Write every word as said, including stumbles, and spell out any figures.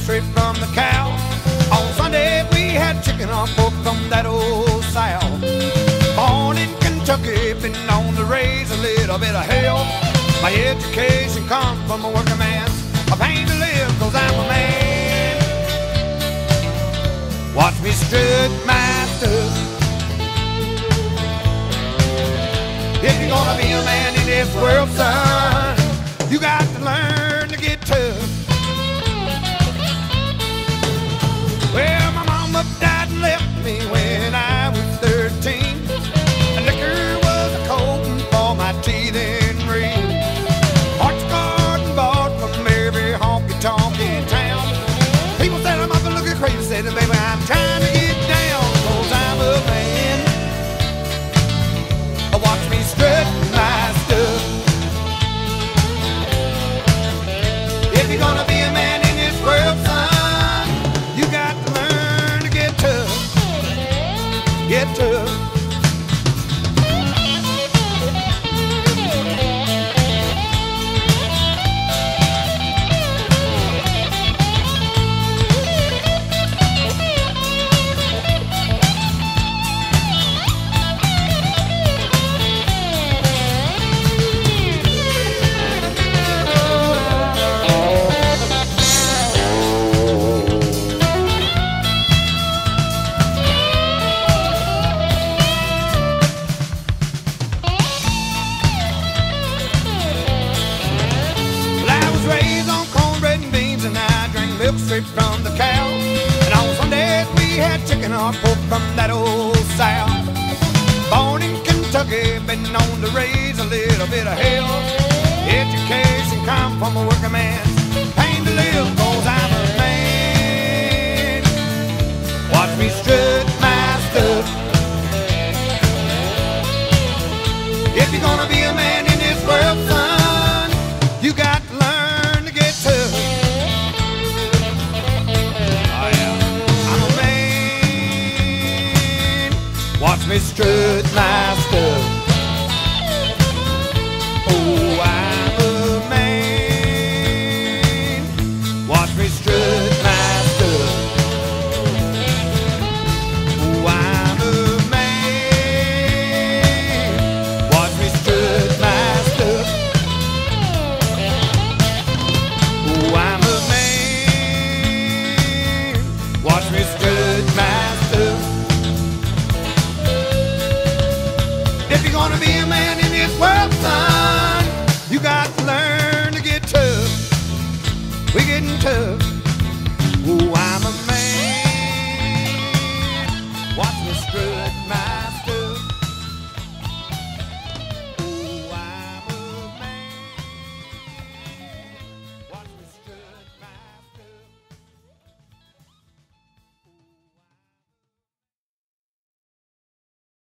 straight from the cow. On Sunday we had chicken or pork from that old South. Born in Kentucky, been known to raise a little bit of hell. My education comes from a working man's a pain to live, cause I'm a man. Watch me strut my stuff. If you're gonna be a man in this world, son, you got to learn to get tough. Well, my mama died and left me when I was thirteen. And liquor was a coating for my teeth and ring. Hearts garden bought from every honky-tonk in town. People said I'm up and looking crazy, said, baby, I'm trying to get down, cause I'm a man. Watch me strut my stuff. If you're gonna be a man in this world, son, you got to learn to get tough. Get tough. Raised on cornbread and beans, and I drink milk straight from the cow. And on Sundays we had chicken or pork from that old South. Born in Kentucky, been known to raise a little bit of hell. Education come from a working man's pain to live, cause I'm a man. Watch me strut my stuff. If you're gonna be a man in this world, son, you got to learn. Watch me strut my stuff. Oh, I'm a man. Watch me strut my stuff. Oh, I'm a man. Watch me strut my stuff. Oh, I'm a man. Watch me strut my stuff. If you're gonna be a man in this world, son, you got to learn to get tough. We're getting tough. Oh, I'm a man. Watch me strut my